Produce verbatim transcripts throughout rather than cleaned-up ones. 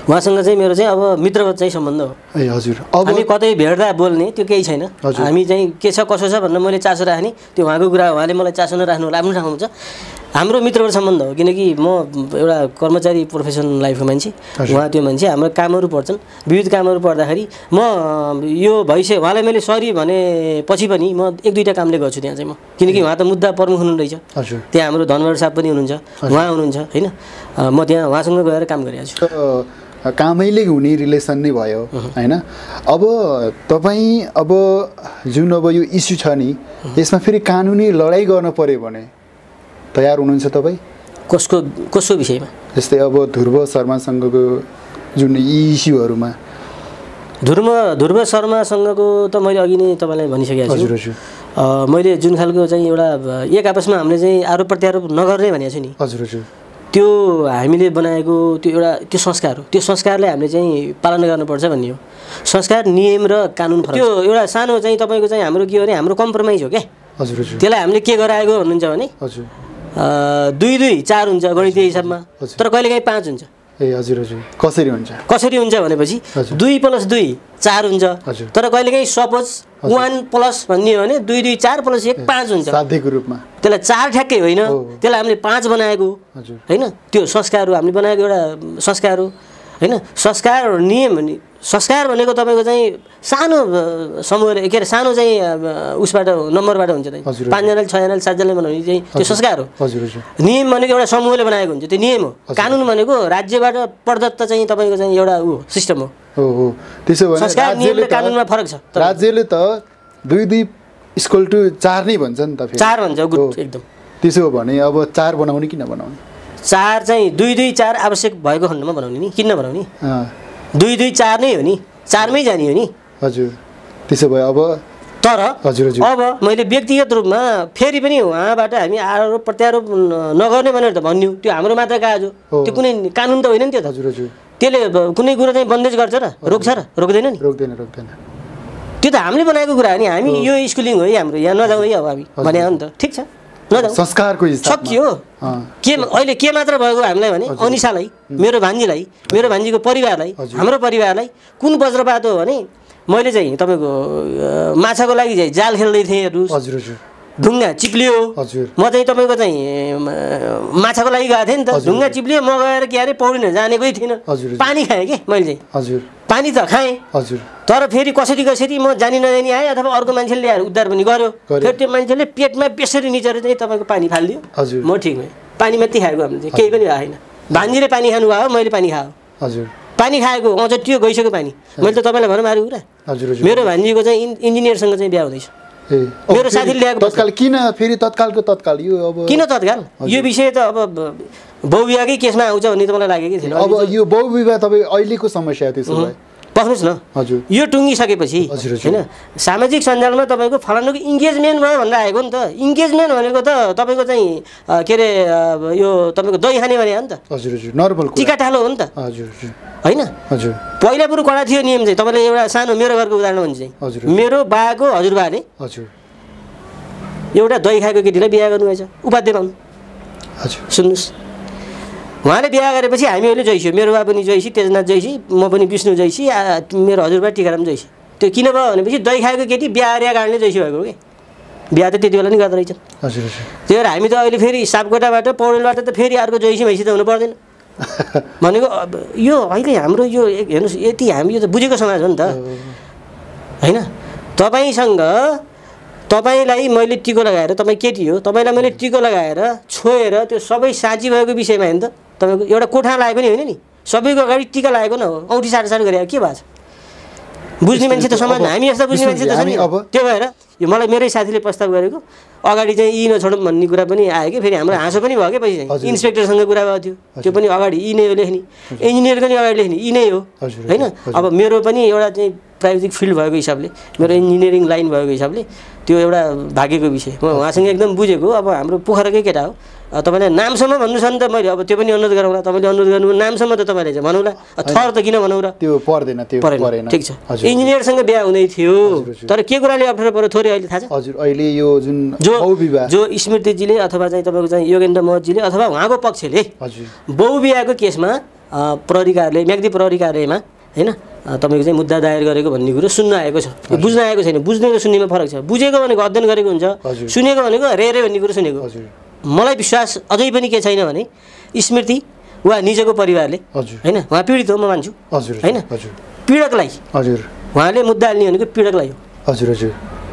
उहाँसँग चाहिँ मेरो चाहिँ अब मित्रवत चाहिँ सम्बन्ध हो। ए हजुर। हामी कतै भेट्दा बोल्ने त्यो केही छैन। हामी चाहिँ के छ कसो छ भनेर मैले चासो राख्ने, त्यो उहाँको कुरा हो, उहाँले मलाई चासो नराख्नु होला, आफ्नो ठाउँमा हुन्छ। हाम्रो मित्रवत सम्बन्ध हो, किनकि म एउटा कर्मचारी प्रोफेसन लाइफको मान्छे, उहाँ त्यो मान्छे। हाम्रो कामहरू पर्छन्, विविध कामहरू पर्दाखेरि म यो भइसक्यो उहाँलाई मैले सरी भनेपछि पनि म एक दुईवटा कामले गर्छु त्यहाँ चाहिँ म, किनकि उहाँ त मुद्दा प्रमुख हुनुहुँदैछ। त्यहाँ हाम्रो धनबहादुर साहब पनि हुनुहुन्छ, उहाँ हुनुहुन्छ होइन। म त्यहाँ उहाँसँग गएर काम गरिरहेको छु। कामैले हुने रिलेसन नै भयो होइन। अब तपाईँ अब जुन अब यो इस्यु छ नि, यसमा फेरि कानुनी लडाइँ गर्न पर्यो भने तयार हुनुहुन्छ तपाईँ? कसको कसको विषयमा? जस्तै अब ध्रुव शर्मासँगको जुन यी इस्युहरूमा। ध्रुव ध्रुव शर्मासँगको त मैले अघि नै तपाईँलाई भनिसकेको छु। हजुर हजुर। मैले जुन खालको चाहिँ एउटा एक आपसमा हामीले चाहिँ आरोप प्रत्यारोप नगर्ने भनेको छु नि। हजुर हजुर। त्यो हामीले बनाएको त्यो एउटा त्यो संस्कार हो, त्यो संस्कारलाई हामीले चाहिँ पालना गर्नुपर्छ भन्ने हो। संस्कार, नियम र कानुन फरक। त्यो एउटा सानो चाहिँ तपाईँको चाहिँ हाम्रो के हो भने हाम्रो कम्प्रोमाइज हो क्या। हजुर हजुर। त्यसलाई हामीले के गराएको भन्नुहुन्छ भने हजुर दुई दुई चार हुन्छ गणितीय हिसाबमा, तर कहिलेकाहीँ पाँच हुन्छ। ए हजुर हजुर। कसरी हुन्छ? कसरी हुन्छ भनेपछि दुई प्लस दुई चार हुन्छ, तर कहिलेकाहीँ सपोज वान प्लस भन्ने हो भने दुई दुई चार प्लस एक पाँच हुन्छ साध्यको रूपमा। त्यसलाई चार ठ्याक्कै होइन, त्यसलाई हामीले पाँच बनाएको होइन। त्यो संस्कार हो, हामीले बनाएको एउटा संस्कार हो होइन। संस्कार नियम भने संस्कार भनेको तपाईँको चाहिँ सानो समूह के अरे सानो चाहिँ उसबाट नम्बरबाट हुन्छ चाहिँ पाँचजनाले छजनाले सातजनाले बनाउने चाहिँ त्यो संस्कार हो। नियम भनेको एउटा समूहले बनाएको हुन्छ, त्यो नियम हो। कानुन भनेको राज्यबाट प्रदत्त चाहिँ तपाईँको चाहिँ एउटा ऊ सिस्टम हो। हो हो। त्यसो भने संस्कार नियम र कानुनमा फरक छ। राज्यले त दुई दुई इक्वल टु चार नै भन्छ नि त। चार भन्छ, गुड एकदम। त्यसो हो भने अब चार बनाउने किन बनाउने? चार चाहिँ दुई दुई चार आवश्यक भएको खण्डमा बनाउने नि, किन नबनाउने? दुई दुई चार नै हो नि, चारमै जाने हो नि। हजुर। त्यसो भए अब तर हजुर हजुर। अब मैले व्यक्तिगत रूपमा फेरि पनि उहाँबाट हामी आरोप प्रत्यारोप नगर्ने भनेर त भन्यो, त्यो हाम्रो मात्र काज हो, त्यो कुनै कानुन त होइन नि त्यो त। हजुर हजुर। त्यसले कुनै कुरा चाहिँ बन्देज गर्छ र रोक्छ र रोक्दैन नि? रोक्दैन रोक्दैन। त्यो त हामीले बनाएको कुरा हो नि। हामी यो स्कुलिङ हो है हाम्रो, यहाँ नजाउँ है अब हामी भने हो नि त। ठिक छ, नजाउँ, संस्कारको हिसाबमा सकियो। के अहिले के मात्र भएको हामीलाई भने अनिसालाई, मेरो भान्जीलाई, मेरो भान्जीको परिवारलाई, हाम्रो परिवारलाई कुन वज्रपात हो भने मैले चाहिँ तपाईँको माछाको लागि चाहिँ जाल खेल्दै थिएँ, हजुर हजुर, ढुङ्गा चिप्लियो, हजुर, म चाहिँ तपाईँको चाहिँ माछाको लागि गएको थिएँ नि त, ढुङ्गा चिप्लियो, म गएर के अरे पौडिन जानेकै थिइनँ, पानी खाएँ कि मैले चाहिँ, हजुर, पानी त खाएँ, हजुर, तर फेरि कसरी कसरी म जानी नजानी आएँ अथवा अर्को मान्छेले ल्याएर उद्धार पनि गर्यो, फेरि त्यो मान्छेले पेटमा बेसरी निचेर चाहिँ तपाईँको पानी फालिदियो, हजुर, म ठिक भएँ, पानी मात्रै खाएको हामीले चाहिँ केही पनि भएको छैन, भान्जीले पानी खानु भयो, मैले पानी खायो, हजुर, पानी खाएको अझ त्यो गइसक्यो पानी, मैले त तपाईँलाई भनौँ मारेको कुरा, हजुर, मेरो भान्जीको चाहिँ इन्जिनियरसँग चाहिँ बिहा हुँदैछ, मेरो साथीले ल्याएको तत्काल किन फेरि तत्कालको तत्काल यो अब किन तत्काल यो विषय त अब बहुविवाहकै केसमा आउँछ भन्ने त मलाई लागेकै थिएन। अब यो बहुविवाह तपाईँ अहिलेको समस्या हो त्यसो भए पक्नुहोस् न, हजुर, यो टुङ्गिसकेपछि होइन सामाजिक सञ्जालमा तपाईँको फलानुको इङ्गेजमेन्ट भयो भनेर आएको नि त, इङ्गेजमेन्ट भनेको त तपाईँको चाहिँ के अरे यो तपाईँको दही खाने भने हो नि त, हजुर हजुर, नर्मल टिका टालो हो नि त, हजुर हजुर, होइन हजुर, पहिला पुरो कडा थियो नियम चाहिँ, तपाईँले एउटा सानो मेरो घरको उदाहरण भन्छ चाहिँ, हजुर, मेरो बाको हजुरबाले हजुर एउटा दही खाएको केटीलाई बिहा गर्नुभएछ उपाध्याय पाउनु, हजुर, सुन्नुहोस्, उहाँले बिहा गरेपछि हामीहरूले जैसी, मेरो बा पनि जैसी, तेजनाथ जैसी, म पनि विष्णु जैसी, मेरो हजुरबा टिकाराम जैसी, त्यो किन भयो भनेपछि दही खाएको केटी बिहा गरेका कारणले जैसी भएको हो कि, बिहा त त्यति बेला नि गर्दो रहेछन्, हजुर हजुर, त्यही भएर हामी त अहिले फेरि सापकोटाबाट पौडेलबाट त फेरि अर्को जैसी भैँसी त हुनु पर्दैन भनेको। यो अहिले हाम्रो यो हेर्नुहोस् यति हामी यो त बुझेको समाज हो नि त, होइन, तपाईँसँग तपाईँलाई मैले टिको लगाएर, तपाईँ केटी हो, तपाईँलाई मैले टिको लगाएर छोएर त्यो सबै साँची भएको विषयमा हेर्नु त, तपाईँको एउटा कोठा लाए पनि होइन नि, सबैको अगाडि टिका लागेको न हो, औँठी साटो साटो गरेर के भएको छ, बुझ्ने मान्छे त समाजमा हामी यस्ता बुझ्ने मान्छे त छ नि। त्यो भएर यो मलाई मेरै साथीले प्रस्ताव गरेको अगाडि चाहिँ यी नछोडौँ भन्ने कुरा पनि आयो कि, फेरि हाम्रो हाँसो पनि भयो क्या, पछि चाहिँ इन्सपेक्टरसँग कुरा भएको थियो, त्यो पनि अगाडि यी नै हो लेख्ने, इन्जिनियर पनि अगाडि लेख्ने यी नै हो, होइन। अब मेरो पनि एउटा चाहिँ प्राविधिक फिल्ड भएको हिसाबले, मेरो इन्जिनियरिङ लाइन भएको हिसाबले त्यो एउटा भाग्यको विषय, म उहाँसँग एकदम बुझेको। अब हाम्रो पोखराकै केटा हो, तपाईँलाई नामसम्म भन्नु छ नि त, मैले अब त्यो पनि अनुरोध गरौँला, तपाईँले अनुरोध गर्नु नामसम्म त तपाईँले चाहिँ भनौँला, थर त किन भनौँ र, त्यो पर्दैन, त्यो परेन, ठिक छ। इन्जिनियरसँग बिहा हुँदै थियो, तर के कुराले अप्ठ्यारो पऱ्यो थोरै अहिले थाहा छ, हजुर, अहिले यो जुन जो जो स्मृतिजीले अथवा चाहिँ तपाईँको चाहिँ योगेन्द्र महतजीले अथवा उहाँको पक्षले बहुविवाहको केसमा प्रहरी कार्यालय म्याग्दी प्रहरी कार्यालयमा होइन तपाईँको चाहिँ मुद्दा दायर गरेको भन्ने कुरो सुन्न आएको छ यो बुझ्न आएको छैन बुझ्ने र सुन्नेमा फरक छ बुझेको भनेको अध्ययन गरेको हुन्छ सुनेको भनेको रे रे भन्ने कुरो सुनेको मलाई विश्वास अझै पनि के छैन भने स्मृति वा निजको परिवारले होइन उहाँ पीडित हो म मान्छु होइन पीडकलाई हजुर उहाँले मुद्दा हाल्ने भनेको पीडकलाई हो हजुर हजुर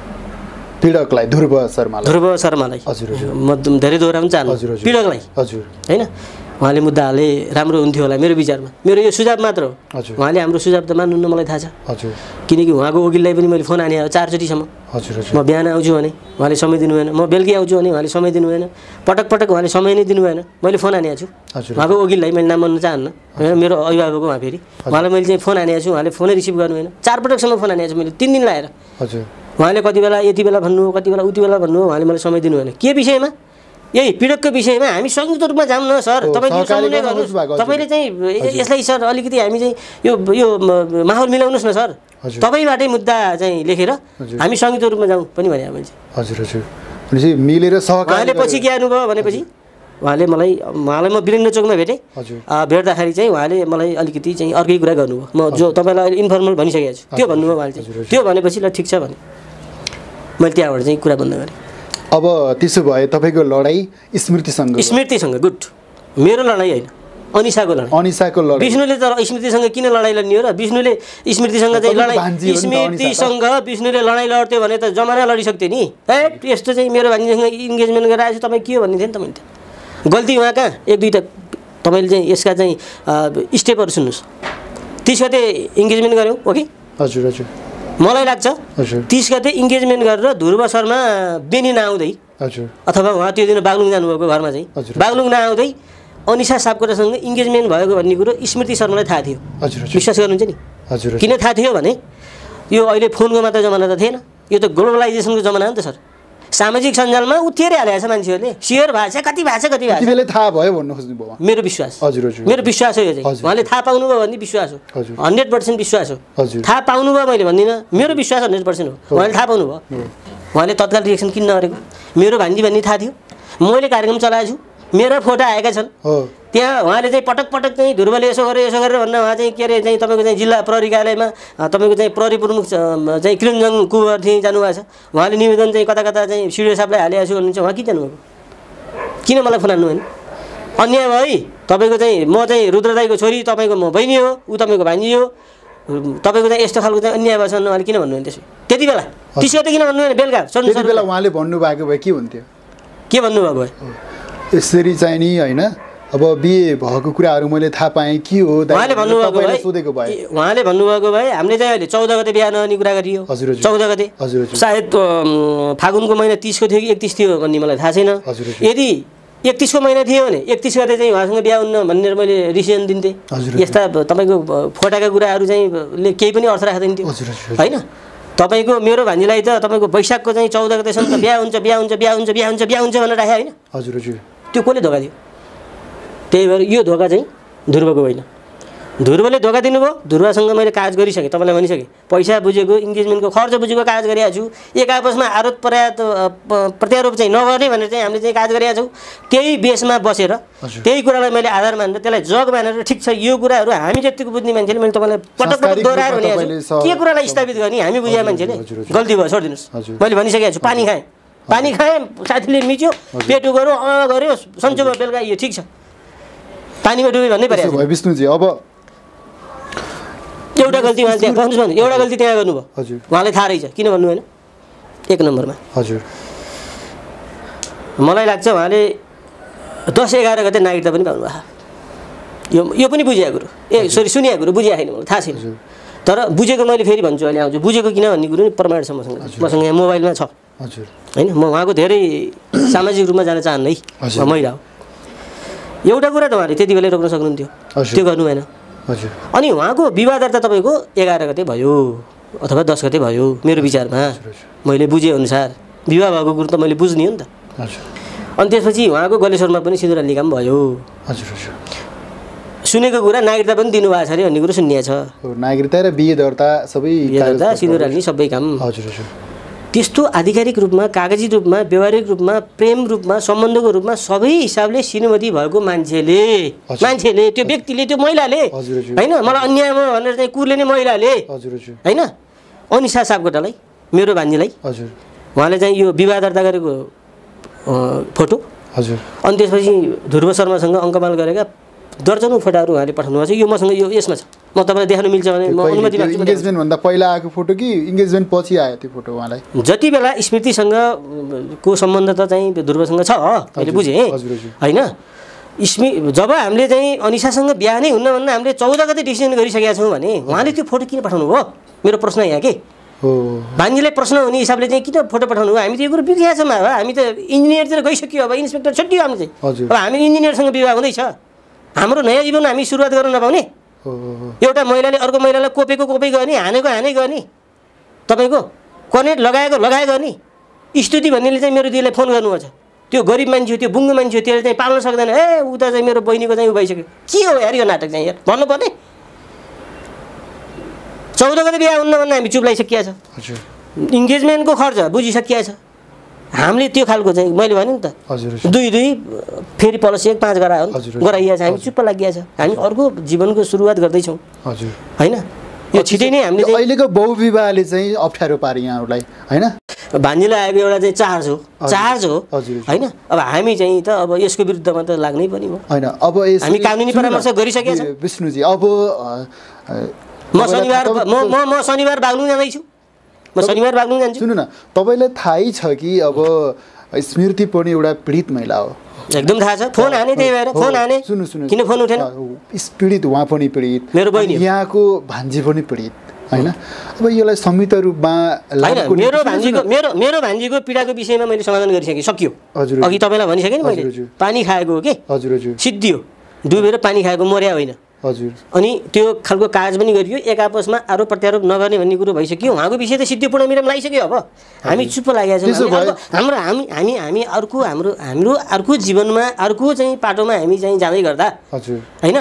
पीडकलाई ध्रुव शर्मालाई ध्रुव शर्मालाई हजुर हजुर म धेरै दोहोऱ्याउन चाहन्छु पीडकलाई हजुर होइन उहाँले मुद्दा हाले राम्रो हुन्थ्यो होला मेरो विचारमा मेरो यो सुझाव मात्र हो उहाँले हाम्रो सुझाव त मान्नुहुन्न मलाई थाहा छ हजुर किनकि उहाँको वकिललाई पनि मैले फोन हाने चारचोटिसम्म हजुर म बिहान आउँछु भने उहाँले समय दिनु भएन म बेलुकी आउँछु भने उहाँले समय दिनु भएन पटक पटक उहाँले समय नै दिनु भएन मैले फोन हानेको छु उहाँको वकिललाई मैले नाम भन्नु चाहन्न मेरो अभिभावक उहाँ फेरि उहाँलाई मैले चाहिँ फोन हानेको छु उहाँले फोनै रिसिभ गर्नु भएन चारपटकसम्म फोन हानेको छु मैले तिन दिन लगाएर हजुर उहाँले कति बेला यति बेला भन्नु हो कति बेला उति बेला भन्नु हो उहाँले मलाई समय दिनु भएन के विषयमा यही पीडकको विषयमा हामी संयुक्त रूपमा जाऊँ न सर तपाईँले समन्वय गर्नुहोस् तपाईँले चाहिँ यसलाई सर अलिकति हामी चाहिँ यो यो माहौल मिलाउनुहोस् न सर तपाईँबाटै मुद्दा चाहिँ लेखेर हामी संयुक्त रूपमा जाउँ पनि भने मैले हजुर हजुर भनेपछि मिलेर सहकारी उहाँले पछि के आउनुभयो भनेपछि उहाँले मलाई उहाँलाई म वीरेन्द्र चोकमा भेटेँ भेट्दाखेरि चाहिँ उहाँले मलाई अलिकति चाहिँ अर्कै कुरा गर्नुभयो म जो तपाईँलाई अहिले इन्फर्मल भनिसकेको छु त्यो भन्नुभयो उहाँले चाहिँ त्यो भनेपछि ल ठिक छ भने मैले त्यहाँबाट चाहिँ कुरा बन्द गरेँ अब त्यसो भए तपाईँको लडाइँ स्मृतिसँग स्मृतिसँग गुड मेरो लडाइँ होइन अनिसाको लडाइँ अनिसाको लडाइँ विष्णुले त स्मृतिसँग किन लडाइँ लड्ने हो र विष्णुले स्मृतिसँग चाहिँ लडाइँ स्मृतिसँग विष्णुले लडाइँ लड्थ्यो भने त जमाना लडिसक्थ्यो नि ए यस्तो चाहिँ मेरो भान्जीसँग इन्गेजमेन्ट गरेर आएछु तपाईँ के हो भन्ने थियो नि त मैले गल्ती उहाँ कहाँ एक दुईवटा तपाईँले चाहिँ यसका चाहिँ स्टेपहरू सुन्नुहोस् तिस गते इन्गेजमेन्ट गऱ्यौँ ओके हजुर हजुर मलाई लाग्छ तिस गते इन्गेजमेन्ट गरेर ध्रुव शर्मा बेनी नआउँदै हजुर अथवा उहाँ त्यो दिन बागलुङ जानुभएको घरमा चाहिँ बागलुङ नआउँदै अनिसा सापकोटासँग इन्गेजमेन्ट भएको भन्ने कुरो स्मृति शर्मालाई थाहा थियो विश्वास गर्नुहुन्छ नि हजुर किन थाहा थियो भने यो अहिले फोनको मात्र जमाना त थिएन यो त ग्लोबलाइजेसनको जमाना हो नि त सर सामाजिक सञ्जालमा उत्तिरै हालेको छ मान्छेहरूले सेयर भएको छ कति भएको छ कति भएको छ थाहा भयो भन्नु खोज्नुभयो मेरो विश्वास हजुर हजुर मेरो विश्वास हो यो चाहिँ उहाँले थाहा पाउनुभयो भन्ने विश्वास हो हन्ड्रेड पर्सेन्ट विश्वास हो थाहा पाउनुभयो मैले भन्दिनँ मेरो विश्वास हन्ड्रेड पर्सेन्ट हो उहाँले थाहा पाउनुभयो उहाँले तत्काल रिएक्सन किन नगरेको मेरो भान्जी भन्ने थाहा थियो मैले कार्यक्रम चलाएको छु मेरा फोटो आएका छन् त्यहाँ उहाँले चाहिँ पटक पटक चाहिँ ध्रुवले यसो गरेर यसो गरेर भन्न उहाँ चाहिँ के अरे चाहिँ तपाईँको चाहिँ जिल्ला प्रहरी कार्यालयमा तपाईँको चाहिँ प्रहरी प्रमुख चाहिँ किरणजङ कुवर थिएँ जानुभएको छ उहाँले निवेदन चाहिँ कता कता चाहिँ सिडिओ साहबलाई हालेको छु भन्नुहुन्छ उहाँ किन जानुभएको किन मलाई फोन हान्नु भएन अन्याय भयो है तपाईँको चाहिँ म चाहिँ रुद्रदाईको छोरी तपाईँको म बहिनी हो ऊ तपाईँको भान्जी हो तपाईँको चाहिँ यस्तो खालको चाहिँ अन्याय भएको छ उहाँले किन भन्नु भएन त्यसो त्यति बेला तिस गते किन भन्नु भएन बेलुका त्यति बेला उहाँले भन्नुभएको भए के हुन्थ्यो के भन्नुभएको भए यसरी चाहिँ नि होइन अब बिहे भएको कुराहरू मैले थाहा पाएँ के हो उहाँले भन्नुभएको भए सोधेको भए उहाँले भन्नुभएको भए हामीले चाहिँ अहिले चौध गते बिहा नहुने कुरा गरियो चौध गते सायद फागुनको महिना तिसको थियो कि एकतिस थियो भन्ने मलाई थाहा छैन यदि एकतिसको महिना थियो भने एकतिस गते चाहिँ उहाँसँग बिहा हुन्न भनेर मैले डिसिजन दिन्थेँ यस्ता तपाईँको फोटाका कुराहरू चाहिँ केही पनि अर्थ राख्दैन थियो होइन तपाईँको मेरो भान्जीलाई त तपाईँको वैशाखको चाहिँ चौध गतेसम्म त बिहा हुन्छ बिहा हुन्छ बिहा हुन्छ बिहा हुन्छ बिहा हुन्छ भनेर राखे होइन हजुर हजुर त्यो कसले धोका दियो त्यही भएर यो धोका चाहिँ ध्रुवको होइन ध्रुवले धोका दिनुभयो ध्रुवसँग मैले काज गरिसकेँ तपाईँलाई भनिसकेँ पैसा बुझेको इन्गेजमेन्टको खर्च बुझेको काज गरिरहेको छु एक आपसमा आरोप पर्याप्त प्रत्यारोप चाहिँ नगर्ने भनेर चाहिँ हामीले चाहिँ काज गरिरहेको छौँ त्यही बेसमा बसेर त्यही कुरालाई मैले आधार मानेर त्यसलाई जग मानेर ठिक छ यो कुराहरू हामी जतिको बुझ्ने मान्छेले मैले तपाईँलाई पटक पटक दोहोऱ्याएर भनेको छु के कुरालाई स्थापित गर्ने हामी बुझेका मान्छेले गल्ती भयो छोडिदिनुहोस् मैले भनिसकेको छु पानी खाएँ पानी खाएँ साथीले मिच्यो पेटु गऱ्यो अँ गऱ्यो सन्चो भयो बेलुका यो ठिक छ पानीमा डुबे भन्नै पऱ्यो विष्णुजी अब एउटा गल्ती उहाँले त्यहाँ भन्नुहोस् भन्नु एउटा गल्ती त्यहाँ गर्नुभयो हजुर उहाँलाई थाहा रहेछ किन भन्नु भएन एक नम्बरमा हजुर मलाई लाग्छ उहाँले दस एघार गते नागरिकता पनि पाउनुभयो यो यो पनि बुझेको कुरो ए सरी सुनेको कुरो बुझेको छैन मलाई थाहा छैन तर बुझेको मैले फेरि भन्छु अहिले आउँछु बुझेको किन भन्ने कुरो प्रमाण छ मसँग मसँग यहाँ मोबाइलमा छ हजुर होइन म उहाँको धेरै सामाजिक रूपमा जान चाहन्न है महिला हो एउटा कुरा त उहाँले त्यति बेलै रोक्न सक्नुहुन्थ्यो त्यो गर्नु भएन हजुर अनि उहाँको विवाह दर्ता तपाईँको एघार गते भयो अथवा दस गते भयो मेरो विचारमा मैले बुझेअनुसार विवाह भएको कुरो त मैले बुझ्ने हो नि त अनि त्यसपछि उहाँको गलेश्वरमा पनि सिन्दुर हाल्ने काम भयो हजुर हजुर सुनेको कुरा नागरिकता पनि दिनुभएको छ अरे भन्ने कुरो सुनिएको छ नागरिकता र बिहे दर्ता सबै बिहे दर्ता सिन्दुर हाल्ने सबै काम हजुर हजुर त्यस्तो आधिकारिक रूपमा कागजी रूपमा व्यवहारिक रूपमा प्रेम रूपमा सम्बन्धको रूपमा सबै हिसाबले श्रीमती भएको मान्छेले मान्छेले त्यो व्यक्तिले त्यो महिलाले होइन मलाई अन्यायमा भनेर चाहिँ कुर्ले नै महिलाले होइन अनिशा सापकोटालाई मेरो भान्जीलाई हजुर उहाँले चाहिँ यो विवाह दर्ता गरेको फोटो हजुर अनि त्यसपछि ध्रुव शर्मासँग अङ्कमाल गरेका दर्जनौँ फोटाहरू उहाँले पठाउनु भएको छ यो मसँग यो यसमा छ म तपाईँलाई देखाउन मिल्छ भने म अनुमति माग्छु इन्गेजमेन्ट भन्दा पहिला आएको फोटो कि इन्गेजमेन्ट पछि आयो त्यो फोटो उहाँलाई जति बेला स्मृतिसँग को सम्बन्ध त चाहिँ ध्रुवसँग छ मैले बुझेँ होइन स्मृ जब हामीले चाहिँ अनिशासँग बिहा नै हुन्न भन्दा हामीले चौध गते डिसिजन गरिसकेका छौँ भने उहाँले त्यो फोटो किन पठाउनु भयो मेरो प्रश्न यहाँ के हो भान्जीलाई प्रश्न हुने हिसाबले चाहिँ किन फोटो पठाउनु हो हामी त यो कुरो बिर्सिया छौँ अब हामी त इन्जिनियरतिर गइसक्यो अब इन्सपेक्टर छुट्टियो हामी चाहिँ अब हामी इन्जिनियरसँग विवाह हुँदैछ हाम्रो नयाँ जीवन हामी सुरुवात गर्न नपाउने एउटा महिलाले अर्को महिलालाई कोपेको कोपै गर्ने हानेको हाने गर्ने तपाईँको कनेट लगाएको लगाएको गर्ने स्तुति भन्नेले चाहिँ मेरो दिदीलाई फोन गर्नुभएको छ त्यो गरिब मान्छे हो त्यो बुङ्गो मान्छे हो त्यसले चाहिँ पाल्न सक्दैन ए ऊ त चाहिँ मेरो बहिनीको चाहिँ उ भइसक्यो के हो यार यो नाटक चाहिँ यार भन्नुपर्ने चौध गते बिहा हुन्न भन्दा हामी चुप लगाइसकिया छ इन्गेजमेन्टको खर्च बुझिसकिया छ हामीले त्यो खालको चाहिँ मैले भने नि त दुई दुई फेरि पलसी एक पाँच गरा गराइया छ हामी चुप्प लागिया छ हामी अर्को जीवनको सुरुवात गर्दैछौँ हजुर होइन यो छिटै नै हामीले अहिलेको बहुविवाहले चाहिँ अप्ठ्यारो पारे यहाँहरूलाई होइन भान्जीलाई आएको एउटा चाहिँ चार्ज हो चार्ज हो होइन अब हामी चाहिँ त अब यसको विरुद्धमा त लाग्नै पर्ने हो होइन अब हामी कानुनी परामर्श गरिसकेका छौँ विष्णुजी अब म शनिबार म म शनिबार बाग्लुङ जाँदैछु म शनिबार बाग्लुङ जान्छु सुन्नु न तपाईँलाई थाहै छ कि अब स्मृति पनि एउटा पीडित महिला हो एकदम थाहा छ फोन हाने त्यही भएर फोन हाने सुन्नु सुन्नु किन फोन उठेन पीडित उहाँ पनि पीडित मेरो बहिनी यहाँको भान्जी पनि पीडित होइन अब यसलाई संयुक्त रूपमा मेरो भान्जीको मेरो मेरो भान्जीको पीडाको विषयमा मैले समाधान गरिसकेँ सकियो हजुर अघि तपाईँलाई भनिसकेँ नि मैले पानी खाएको हो के हजुर हजुर सिद्धियो डुबेर पानी खाएको मर्या होइन हजुर अनि त्यो खालको कागज पनि गरियो एक आपसमा आरोप प्रत्यारोप नगर्ने भन्ने कुरो भइसक्यो उहाँको विषय त सिद्धिपूर्ण मिराम लगाइसक्यो अब हामी चुप्प लागेका छौँ हाम्रो हामी हामी हामी अर्को हाम्रो हाम्रो अर्को जीवनमा अर्को चाहिँ पाटोमा हामी चाहिँ जाँदै गर्दा हजुर होइन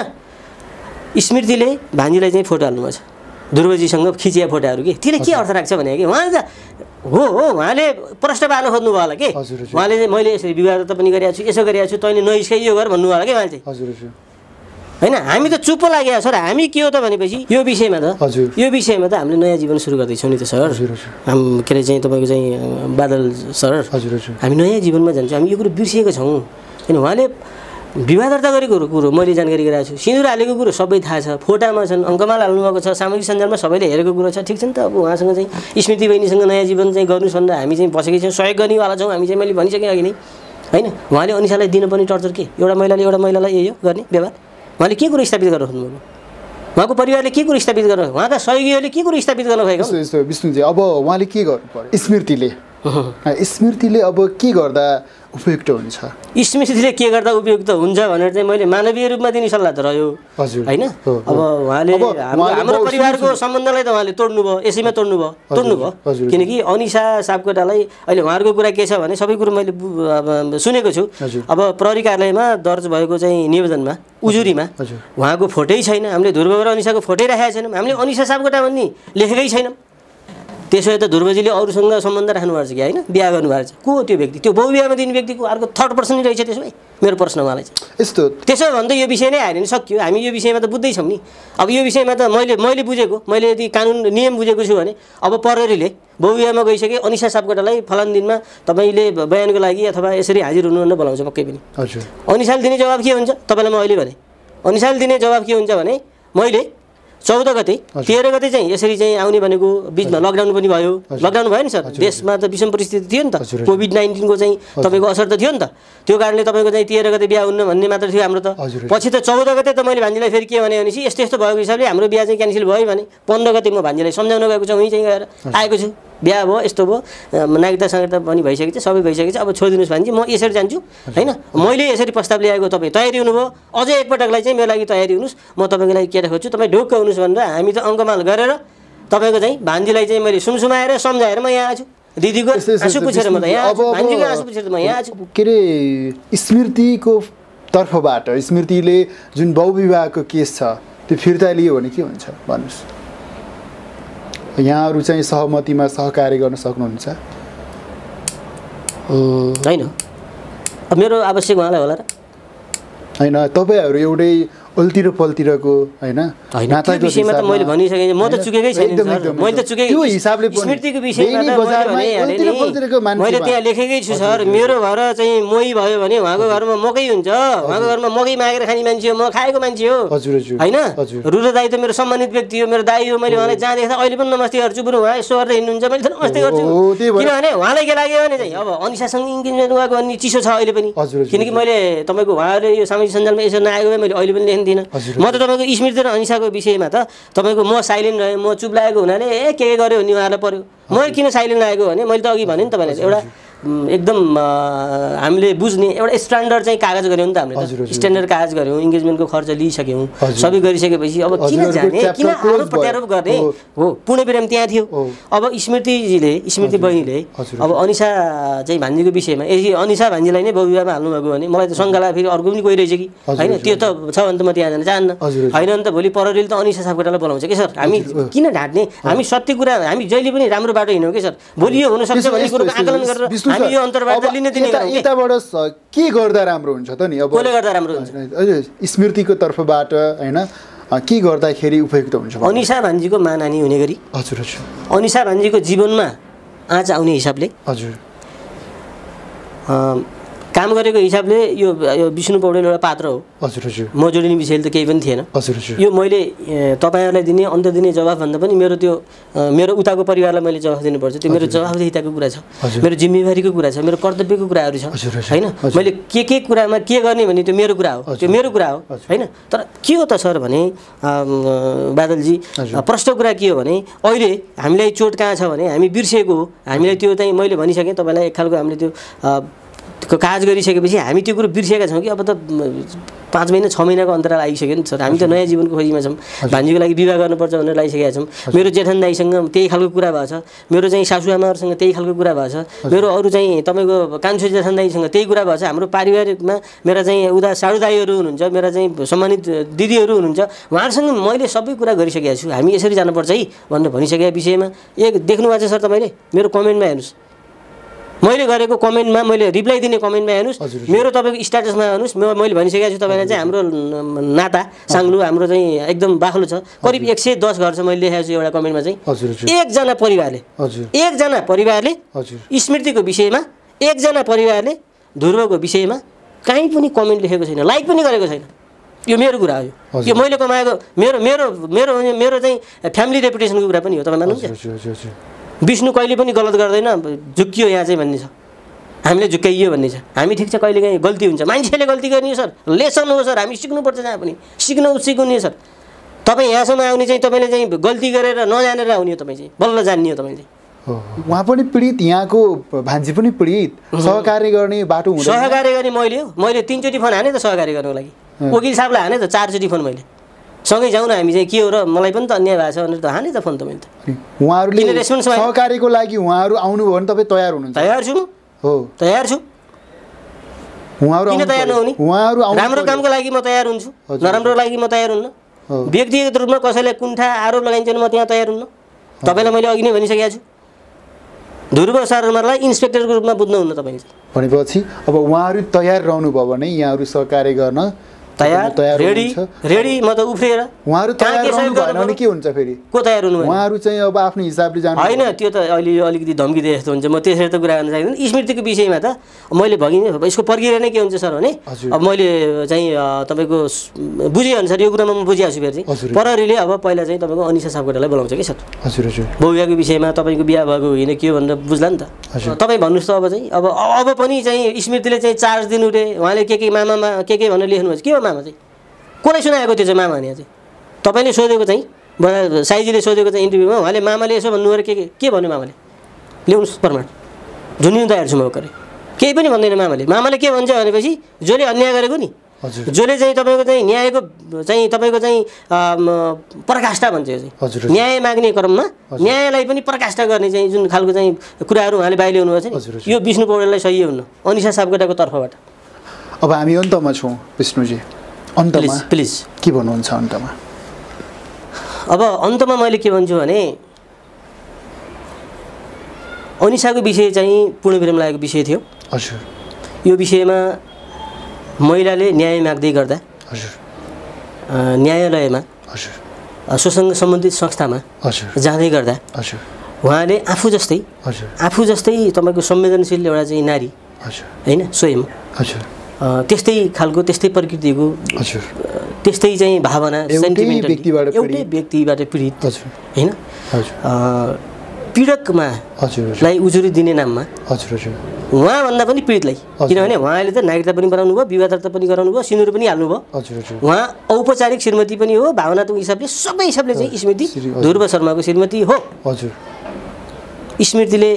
स्मृतिले भान्जीलाई चाहिँ फोटो हाल्नुभएको छ ध्रुवजीसँग खिचिया फोटोहरू के त्यसले के अर्थ राख्छ भने कि उहाँले त हो हो उहाँले प्रश्न पार्न खोज्नुभयो होला कि उहाँले चाहिँ मैले यसरी विवाह त पनि गरिरहेको छु यसो गरिरहेको छु तैँले नहिस्काइ यो गर भन्नुभयो होला कि उहाँले चाहिँ हजुर हजुर होइन हामी त चुप्प लागेका छ र हामी के हो त भनेपछि यो विषयमा त यो विषयमा त हामीले नयाँ जीवन सुरु गर्दैछौँ नि त सर हाम के अरे चाहिँ तपाईँको चाहिँ बादल सर हामी नयाँ जीवनमा जान्छौँ हामी यो कुरो बिर्सिएका छौँ होइन उहाँले विवाह दर्ता गरेको कुरो मैले जानकारी गराएको छु सिन्दुर हालेको कुरो सबै थाहा छ फोटामा छन् अङ्कमाल हाल्नुभएको छ सामाजिक सञ्जालमा सबैले हेरेको कुरो छ ठिक छ नि त अब उहाँसँग चाहिँ स्मृति बहिनीसँग नयाँ जीवन चाहिँ गर्नुहोस् भनेर हामी चाहिँ बसेकै छौँ सहयोग गर्नेवाला छौँ हामी चाहिँ मैले भनिसकेँ अघि नै होइन उहाँले अनिशालाई दिनुपर्ने टर्चर के एउटा महिलाले एउटा महिलालाई यही हो गर्ने व्यवहार उहाँले के कुरो स्थापित गर्न खोज्नुभएको उहाँको परिवारले के कुरो स्थापित गर्न उहाँका सहयोगीहरूले के कुरो स्थापित गर्न भएको विष्णुजी अब उहाँले के गर्नु पर्यो स्मृतिले स्मृतिले अब के गर्दा उपयुक्त हुन्छ स्मृतिले के गर्दा उपयुक्त हुन्छ भनेर चाहिँ मैले मानवीय रूपमा दिने सल्लाह त रह्यो होइन अब उहाँले हाम्रो परिवारको सम्बन्धलाई त उहाँले तोड्नु भयो यसैमा तोड्नु भयो तोड्नु भयो किनकि अनिशा सापकोटालाई अहिले उहाँहरूको कुरा के छ भने सबै कुरो मैले सुनेको छु अब प्रहरी कार्यालयमा दर्ज भएको चाहिँ निवेदनमा उजुरीमा उहाँको फोटै छैन हामीले ध्रुव र अनिशाको फोटै राखेका छैनौँ हामीले अनिशा सापकोटा भन्ने लेखेकै छैनौँ त्यसो भए त ध्रुवजीले अरूसँग सम्बन्ध राख्नुभएको छ कि होइन बिहा गर्नुभएको छ को हो त्यो व्यक्ति त्यो बहुविवाहमा दिने व्यक्तिको अर्को थर्ड पर्सन रहेछ त्यसो भए मेरो प्रश्न उहाँलाई चाहिँ यस्तो त्यसो भने त यो विषय नै आयो भने सक्यो हामी यो विषयमा त बुझ्दैछौँ नि अब यो विषयमा त मैले मैले बुझेको मैले यदि कानुन नियम बुझेको छु भने अब प्रहरीले बहुविवाहमा गइसके अनिशा सापकोटालाई फलान दिनमा तपाईँले बयानको लागि अथवा यसरी हाजिर हुनुहुन्न बोलाउँछ पक्कै पनि हजुर अनिशाले दिने जवाब के हुन्छ तपाईँलाई म अहिले भने अनिशाले दिने जवाब के हुन्छ भने मैले चौध गते तेह्र गते चाहिँ यसरी चाहिँ आउने भनेको बिचमा लकडाउन पनि भयो लकडाउन भयो नि सर देशमा त विषम परिस्थिति थियो नि त कोभिड नाइन्टिनको चाहिँ तपाईँको असर त थियो नि त त्यो कारणले तपाईँको चाहिँ तेह्र गते बिहा हुन्न भन्ने मात्र थियो हाम्रो त पछि त चौध गते त मैले भान्जीलाई फेरि के भने भनेपछि यस्तो यस्तो भएको हिसाबले हाम्रो बिहा चाहिँ क्यान्सल भयो भने पन्ध्र गते म भान्जीलाई सम्झाउन गएको छु उहीँ चाहिँ गएर आएको छु बिहा भयो यस्तो भयो नागरिकता संहिता पनि भइसकेको छ सबै भइसकेको छ अब छोडिदिनुहोस् भान्जी म यसरी जान्छु होइन मैले यसरी प्रस्ताव ल्याएको तपाईँ तयारी हुनुभयो अझै एकपटकलाई चाहिँ मेरो लागि तयारी हुनुहोस् म तपाईँको लागि केटा खोज्छु तपाईँ ढुक्क हुनुहोस् भनेर हामी त अङ्कमाल गरेर तपाईँको चाहिँ भान्जीलाई चाहिँ मैले सुमसुमाएर सम्झाएर म यहाँ आछु दिदीको आँसु पुछेर म त यहाँ भान्जीको आँसु पुछेर त म यहाँ आछु के अरे स्मृतिको तर्फबाट स्मृतिले जुन बहुविवाहको केस छ त्यो फिर्ता लियो भने के हुन्छ भन्नुहोस् यहाँहरू चाहिँ सहमतिमा सहकार्य गर्न सक्नुहुन्छ होइन अब मेरो आवश्यक उहाँलाई होला र होइन तपाईँहरू एउटै अल्तिर पल्तिरको होइन नाताको विषयमा त मैले भनिसकेँ म त चुकेकै छैन सर मैले त चुकेकै त्यो हिसाबले स्मृतिको विषयमा त मैले त्यहाँ लेखेकै छु सर मेरो घर चाहिँ मोही भयो भने उहाँको घरमा मकै हुन्छ उहाँको घरमा मकै मागेर खाने मान्छे हो म खाएको मान्छे हो होइन रुद्र दाई त मेरो सम्मानित व्यक्ति हो मेरो दाई हो मैले उहाँलाई जहाँ देख्दा अहिले पनि नमस्ते गर्छु बरु उहाँ यसो गरेर हिँड्नुहुन्छ मैले त नमस्ते गर्छु किनभने उहाँलाई के लाग्यो भने चाहिँ अब अनिसासँग इन्गेजमेन्ट उहाँको अनि चिसो छ अहिले पनि किनकि मैले तपाईँको उहाँहरूले यो सामाजिक सञ्जालमा यसो नआएको भए मैले अहिले पनि लेख्दिनँ म त तपाईँको स्मृति र अनिसाको विषयमा त तपाईँको म साइलेन्ट रहेँ म चुप लागेको हुनाले ए के के गर्यो भने उहाँलाई पर्यो मैले किन साइलेन्ट लागेको भने मैले त अघि भने नि तपाईँलाई एउटा एकदम हामीले बुझ्ने एउटा स्ट्यान्डर्ड चाहिँ कागज गऱ्यौँ नि त हामीले स्ट्यान्डर्ड कागज गऱ्यौँ इन्गेजमेन्टको खर्च लिइसक्यौँ सबै गरिसकेपछि अब किन जाने किन आरोप प्रत्यारोप गर्ने हो पूर्ण विराम त्यहाँ थियो अब स्मृतिजीले स्मृति बहिनीले अब अनिसा चाहिँ भान्जीको विषयमा यदि अनिसा भान्जीलाई नै बहुविवाहमा हाल्नुभएको भने मलाई त शङ्का लाग्यो फेरि अर्को पनि कोही रहेछ कि होइन त्यो त छ भने त म त्यहाँ जान चाहन्न होइन नि त भोलि पररिल त अनिसा सापकोटालाई बोलाउँछ कि सर हामी किन ढाँट्ने हामी सत्य कुरा हामी जहिले पनि राम्रो बाटो हिँड्यौँ कि सर भोलि यो हुनसक्छ भन्ने कुरोको आकलन गरेर हामी यो अन्तर्वार्ता लिने दिने यताबाट के गर्दा राम्रो हुन्छ त नि अब कसले गर्दा राम्रो हुन्छ स्मृतिको तर्फबाट होइन के गर्दाखेरि उपयुक्त हुन्छ अनिसा भान्जीको मानहानि हुने गरी हजुर हजुर अनिसा भान्जीको जीवनमा आँच आउने हिसाबले हजुर काम गरेको हिसाबले यो यो विष्णु पौडेल एउटा पात्र हो हजुर हजुर म जोडिने विषय त केही पनि थिएन हजुर हजुर यो मैले तपाईँहरूलाई दिने अन्त दिने जवाफ भन्दा पनि मेरो त्यो मेरो उताको परिवारलाई मैले जवाफ दिनुपर्छ त्यो मेरो जवाफदेहिताको कुरा छ मेरो जिम्मेवारीको कुरा छ मेरो कर्तव्यको कुराहरू छ होइन मैले के के कुरामा के गर्ने भन्ने त्यो मेरो कुरा हो त्यो मेरो कुरा हो होइन तर के हो त सर भने बादलजी प्रश्न कुरा के हो भने अहिले हामीलाई चोट कहाँ छ भने हामी बिर्सेको हो हामीलाई त्यो चाहिँ मैले भनिसकेँ तपाईँलाई एक खालको हामीले त्यो काज गरिसकेपछि हामी त्यो कुरो बिर्सेका छौँ कि अब त पाँच महिना छ महिनाको अन्तराल आइसक्यो नि सर हामी त नयाँ जीवनको खोजीमा छौँ भान्जीको लागि विवाह गर्नुपर्छ भनेर लागिसकेका छौँ मेरो जेठन दाईसँग त्यही खालको कुरा भएको छ मेरो चाहिँ सासुआमाहरूसँग त्यही खालको कुरा भएको छ मेरो अरू चाहिँ तपाईँको कान्छो जेठन दाईसँग त्यही कुरा भएको छ हाम्रो पारिवारिकमा मेरा चाहिँ उता साडु दाईहरू हुनुहुन्छ मेरा चाहिँ सम्मानित दिदीहरू हुनुहुन्छ उहाँहरूसँग मैले सबै कुरा गरिसकेका छु हामी यसरी जानुपर्छ है भनेर भनिसकेका विषयमा एक देख्नु भएको छ सर तपाईँले मेरो कमेन्टमा हेर्नुहोस् मैले गरेको कमेन्टमा मैले रिप्लाई दिने कमेन्टमा हेर्नुहोस् मेरो तपाईँको स्ट्याटसमा हेर्नुहोस् मैले भनिसकेको छु तपाईँलाई चाहिँ हाम्रो नाता साङ्लु हाम्रो चाहिँ एकदम बाक्लो छ करिब एक सय दस घर छ मैले लेखेको छु एउटा कमेन्टमा चाहिँ एकजना परिवारले एकजना परिवारले स्मृतिको विषयमा एकजना परिवारले ध्रुवको विषयमा कहीँ पनि कमेन्ट लेखेको छैन लाइक पनि गरेको छैन यो मेरो कुरा हो यो मैले कमाएको मेरो मेरो मेरो मेरो चाहिँ फ्यामिली रेपुटेसनको कुरा पनि हो तपाईँ मान्नुहुन्छ विष्णु कहिले पनि गलत गर्दैन झुक्कियो यहाँ चाहिँ भन्ने छ हामीले झुक्काइयो भन्ने छ हामी ठिक छ कहिले काहीँ गल्ती हुन्छ मान्छेले गल्ती गर्ने सर लेसन हो सर हामी सिक्नुपर्छ जहाँ पनि सिक्न सिक्ने सर तपाईँ यहाँसम्म आउने चाहिँ तपाईँले चाहिँ गल्ती गरेर नजानेर आउने हो तपाईँ चाहिँ बल्ल जान्ने हो तपाईँ चाहिँ उहाँ पनि पीडित यहाँको भान्जी पनि पीडित सहकार्य गर्ने बाटो हुँदैन सहकार्य गर्ने मैले हो मैले तिनचोटि फोन हाने त सहकार्य गर्नको लागि वकिल साहबलाई हाने त चारचोटि फोन मैले सँगै जाउँ न हामी चाहिँ के हो र मलाई पनि त अन्याय भएको छ भनेर त हाने त फोन त मैले त उहाँहरूले सहकार्यको लागि उहाँहरू आउनुभयो भने तपाईँ तयार हुनुहुन्छ तयार छु म हो तयार छु उहाँहरू किन तयार नहुने उहाँहरू राम्रो कामको लागि म तयार हुन्छु नराम्रो लागि म तयार हुन्न व्यक्तिगत रूपमा कसैलाई कुण्ठा आरोप लगाइन्छ भने म त्यहाँ तयार हुन्न तपाईँलाई मैले अघि नै भनिसकेको छु ध्रुव शर्मालाई इन्सपेक्टरको रूपमा बुझ्नुहुन्न तपाईँले भनेपछि अब उहाँहरू तयार रहनुभयो भने यहाँहरू सहकार्य गर्न तयार रेडी रेडी म त उफ्रिएर उहाँहरू तयार रहनु भएन भने के हुन्छ फेरि को तयार हुनु उहाँहरू चाहिँ अब आफ्नो हिसाबले जानु होइन त्यो त अहिले अलिकति धम्की दिए जस्तो हुन्छ म त्यसरी त कुरा गर्न सक्दिनँ स्मृतिको विषयमा त मैले भगिनँ यसको प्रक्रिया नै के हुन्छ सर भने अब मैले चाहिँ तपाईँको बुझेअनुसार यो कुरामा म बुझिहाल्छु फेरि चाहिँ प्रहरीले अब पहिला चाहिँ तपाईँको अनिसा सापकोटालाई बोलाउँछ कि सर हजुर हजुर बहुविवाहको विषयमा तपाईँको बिहा भएको होइन के भनेर बुझ्ला नि त तपाईँ भन्नुहोस् त अब चाहिँ अब अब पनि चाहिँ स्मृतिले चाहिँ चार्ज दिनु रे उहाँले के के मामामा के के भनेर लेख्नुभएको के हो मामा चाहिँ कसलाई सुनाएको त्यो चाहिँ मामा भने चाहिँ तपाईँले सोधेको चाहिँ साइजीले सोधेको चाहिँ इन्टरभ्यूमा उहाँले मामाले यसो भन्नु के के के भन्यो मामाले ल्याउनुहोस् प्रमाण झुन्डिनु तयार छु म गरे केही पनि भन्दैन मामाले मामाले के भन्छ भनेपछि जसले अन्याय गरेको नि जसले चाहिँ तपाईँको चाहिँ न्यायको चाहिँ तपाईँको चाहिँ पराकाष्ठा भन्छ यो चाहिँ न्याय माग्ने क्रममा न्यायलाई पनि पराकाष्ठा गर्ने चाहिँ जुन खालको चाहिँ कुराहरू उहाँले बाहिर ल्याउनुभएको छ नि यो विष्णु पौडेललाई सही हुन्न अनिसा सापकोटाको तर्फबाट अब हामी अन्तमा छौँ विष्णुजी अन्तमा प्लिज के भन्नुहुन्छ अन्तमा अब अन्तमा मैले के भन्छु भने अनिसाको विषय चाहिँ पूर्ण विराम लागेको विषय थियो हजुर यो विषयमा महिलाले न्याय माग्दै गर्दा हजुर न्यायालयमा हजुर सोसँग सम्बन्धित संस्थामा हजुर जाँदै गर्दा हजुर उहाँले आफू जस्तै हजुर आफू जस्तै तपाईँको संवेदनशील एउटा चाहिँ नारी हजुर होइन स्वयं हजुर त्यस्तै खालको त्यस्तै प्रकृतिको हजुर त्यस्तै चाहिँ भावना सेन्टिमेन्टल व्यक्तिबाट एउटै व्यक्तिबाट पीडित हजुर होइन हजुर पीडकमा हजुर लाई उजुरी दिने नाममा हजुर हजुर उहाँभन्दा पनि पीडितलाई किनभने उहाँले त नागरिकता पनि बनाउनु भयो विवाह दर्ता पनि गराउनु भयो सिन्दुर पनि हाल्नुभयो हजुर हजुर उहाँ औपचारिक श्रीमती पनि हो भावनात्मक हिसाबले सबै हिसाबले चाहिँ स्मृति ध्रुव शर्माको श्रीमती हो हजुर स्मृतिले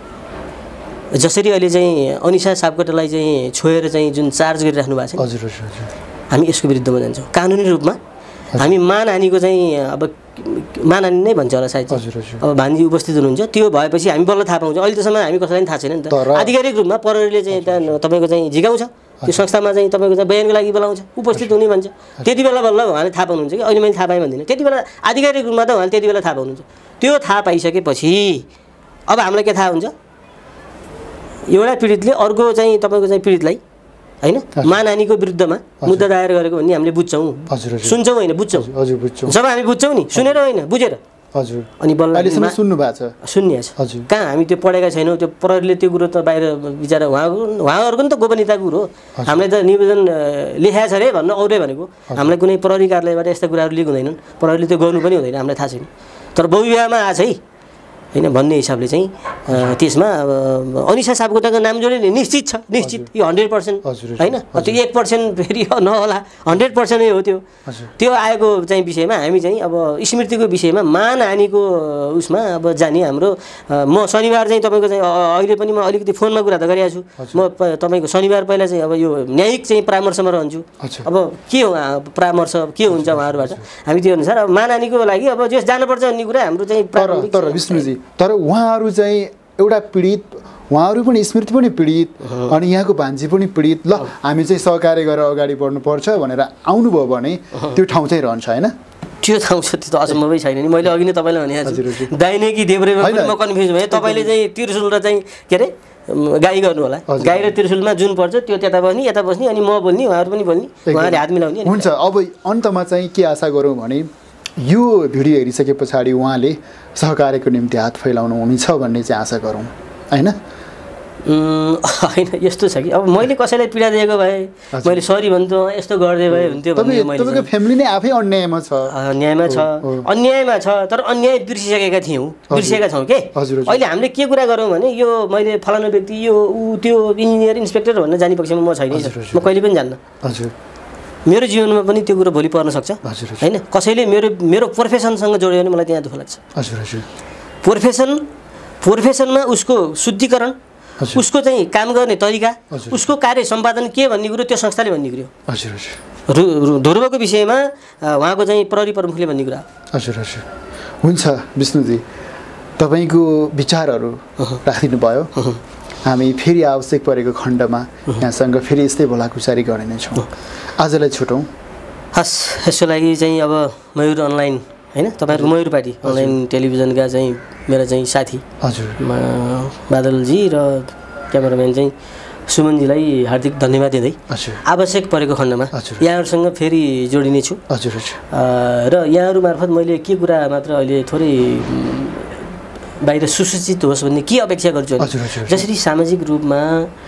जसरी अहिले चाहिँ अनिसा सापकोटालाई चाहिँ छोएर चाहिँ जुन चार्ज गरिराख्नु भएको छ हजुर हजुर हामी यसको विरुद्धमा जान्छौँ कानुनी रूपमा हामी मानहानीको चाहिँ अब मानहानी नै भन्छ होला सायद अब भान्जी उपस्थित हुनुहुन्छ त्यो भएपछि हामी बल्ल थाहा पाउँछौँ अहिलेसम्म हामी कसैलाई पनि थाहा छैन नि त आधिकारिक रूपमा प्रहरीले चाहिँ त्यहाँ तपाईँको चाहिँ झिकाउँछ त्यो संस्थामा चाहिँ तपाईँको चाहिँ बयानको लागि बोलाउँछ उपस्थित हुने भन्छ त्यति बेला बल्ल उहाँले थाहा पाउनुहुन्छ कि अहिले मैले थाहा पाएँ भन्दिनँ त्यति बेला आधिकारिक रूपमा त उहाँले त्यति बेला थाहा पाउनुहुन्छ त्यो थाहा पाइसकेपछि अब हामीलाई के थाहा हुन्छ एउटा पीडितले अर्को चाहिँ तपाईँको चाहिँ पीडितलाई होइन मानहानीको विरुद्धमा मुद्दा दायर गरेको भन्ने हामीले बुझ्छौँ सुन्छौँ होइन बुझ्छौँ हजुर बुझ्छौँ जब हामी बुझ्छौँ नि सुनेर होइन बुझेर हजुर अनि बल्ल सुन्नु भएको छ सुन्ने छ हजुर कहाँ हामी त्यो पढेका छैनौँ त्यो प्रहरीले त्यो कुरो त बाहिर बिचरा उहाँ उहाँहरूको नि त गोपनीयताको कुरो हो हामीलाई त निवेदन लेखाएको छ अरे भन्नु औरै भनेको हामीलाई कुनै प्रहरी कार्यालयबाट यस्ता कुराहरू लिक हुँदैनन् प्रहरीले त्यो गर्नु पनि हुँदैन हामीलाई थाहा छैन तर बहुविवाहमा आछ है होइन भन्ने हिसाबले चाहिँ त्यसमा अब अनिसा सापकोटाको नाम जोड्ने निश्चित छ निश्चित यो हन्ड्रेड पर्सेन्ट होइन त्यो एक पर्सेन्ट फेरि नहोला हन्ड्रेड पर्सेन्टै हो त्यो त्यो आएको चाहिँ विषयमा हामी चाहिँ अब स्मृतिको विषयमा मानहानीको उसमा अब जाने हाम्रो म शनिबार चाहिँ तपाईँको चाहिँ अहिले पनि म अलिकति फोनमा कुरा त गरिरहेको छु म तपाईँको शनिबार पहिला चाहिँ अब यो न्यायिक चाहिँ परामर्शमा रहन्छु अब के हो परामर्श के हुन्छ उहाँहरूबाट हामी त्यो अनुसार अब मानहानीको लागि अब जस जानुपर्छ भन्ने कुरा हाम्रो चाहिँ तर विष्णुजी तर उहाँहरू चाहिँ एउटा पीडित उहाँहरू पनि स्मृति पनि पीडित अनि यहाँको भान्जी पनि पीडित ल हामी चाहिँ सहकार्य गरेर अगाडि बढ्नुपर्छ भनेर आउनुभयो भने त्यो ठाउँ चाहिँ रहन्छ होइन त्यो ठाउँ छ त्यो त असम्भवै छैन नि मैले अघि नै तपाईँलाई भनेको छु दाहिने कि देब्रेमा पनि म कन्फ्युज भएँ तपाईँले चाहिँ त्रिशुल र चाहिँ के अरे गाई गर्नु होला गाई र त्रिशुलमा जुन पर्छ त्यो त्यता बस्ने यता बस्ने अनि म बोल्ने उहाँहरू पनि बोल्ने उहाँले हात मिलाउने हुन्छ अब अन्तमा चाहिँ के आशा गरौँ भने यो भिडियो हेरिसके पछाडि उहाँले सहकार्यको निम्ति हात फैलाउनुहुनेछ भन्ने चाहिँ आशा गरौँ होइन होइन यस्तो छ कि अब मैले कसैलाई पीडा दिएको भए मैले सरी भन्थ्यो यस्तो गरिदिए भए हुन्थ्यो भन्ने मैले तपाईँको फ्यामिली नै आफै अन्यायमा छ अन्यायमा छ अन्यायमा छ तर अन्याय बिर्सिसकेका थियौँ बिर्सिएका छौँ के अहिले हामीले के कुरा गरौँ भने यो मैले फलानु व्यक्ति यो ऊ त्यो इन्जिनियर इन्सपेक्टर भनेर जाने पक्षमा म छैन म कहिले पनि जान्न हजुर मेरो जीवनमा पनि त्यो कुरो भोलि पर्न सक्छ होइन कसैले मेरो मेरो प्रोफेसनसँग जोड्यो भने मलाई त्यहाँ दुःख लाग्छ हजुर हजुर प्रोफेसन प्रोफेसनमा उसको शुद्धिकरण उसको चाहिँ काम गर्ने तरिका उसको कार्य सम्पादन के भन्ने कुरो त्यो संस्थाले भन्ने कुरो हजुर हजुर ध्रुवको विषयमा उहाँको चाहिँ प्रहरी प्रमुखले भन्ने कुरा हजुर हजुर हुन्छ विष्णुजी तपाईँको विचारहरू राखिदिनु भयो हामी फेरि आवश्यक परेको खण्डमा यहाँसँग फेरि यस्तै भलाकुसारी गर्ने नै छौँ आजलाई छुटौँ हस् यसको लागि चाहिँ अब मयूर अनलाइन होइन तपाईँहरूको मयूर पार्टी अनलाइन टेलिभिजनका चाहिँ मेरा चाहिँ साथी हजुर बादलजी र क्यामेराम्यान चाहिँ सुमनजीलाई हार्दिक धन्यवाद दिँदै आवश्यक परेको खण्डमा यहाँहरूसँग फेरि जोडिने छु हजुर र यहाँहरू मार्फत मैले के कुरा मात्र अहिले थोरै बाहिर सुसूचित होस् भन्ने के अपेक्षा गर्छु जसरी सामाजिक रूपमा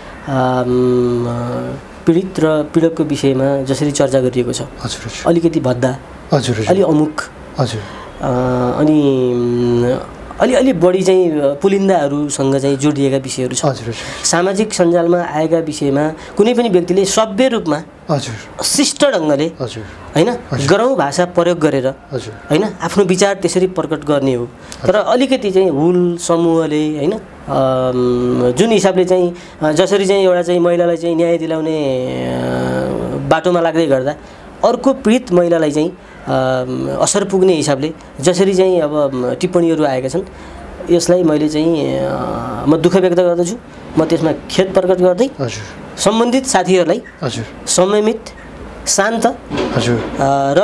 पीडित र पीडकको विषयमा जसरी चर्चा गरिएको छ अलिकति भद्दा अलि अमुक अनि अलि अलि बढी चाहिँ पुलिन्दाहरूसँग चाहिँ जोडिएका विषयहरू छ सामाजिक सञ्जालमा आएका विषयमा कुनै पनि व्यक्तिले सभ्य रूपमा शिष्ट ढङ्गले होइन गरौँ भाषा प्रयोग गरेर होइन आफ्नो विचार त्यसरी प्रकट गर्ने हो तर अलिकति चाहिँ हुल समूहले होइन जुन हिसाबले चाहिँ जसरी चाहिँ एउटा चाहिँ महिलालाई चाहिँ न्याय दिलाउने बाटोमा लाग्दै गर्दा अर्को पीडित महिलालाई चाहिँ असर पुग्ने हिसाबले जसरी चाहिँ अब टिप्पणीहरू आएका छन् यसलाई मैले चाहिँ म दुःख व्यक्त गर्दछु म त्यसमा खेद प्रकट गर्दै सम्बन्धित साथीहरूलाई संयमित शान्त र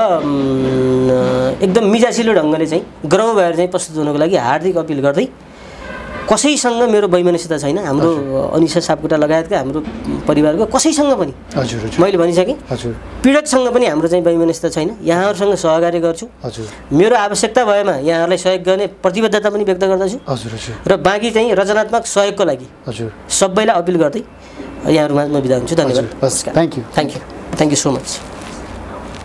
एकदम मिजासिलो ढङ्गले चाहिँ गरौँ भएर चाहिँ प्रस्तुत हुनको लागि हार्दिक अपिल गर्दै कसैसँग मेरो वैमनस्यता छैन। हाम्रो अनिसा सापकोटा लगायतका हाम्रो परिवारको कसैसँग पनि हजुर हजुर मैले भनिसकेँ। हजुर पीडितसँग पनि हाम्रो चाहिँ वैमनस्यता छैन। यहाँहरूसँग सहकार्य गर्छु। हजुर मेरो आवश्यकता भएमा यहाँहरूलाई सहयोग गर्ने प्रतिबद्धता पनि व्यक्त गर्दछु। हजुर हजुर र बाँकी चाहिँ रचनात्मक सहयोगको लागि हजुर सबैलाई अपिल गर्दै यहाँहरूमा म बिदा हुन्छु। धन्यवाद। हस् thank you thank you thank you so much.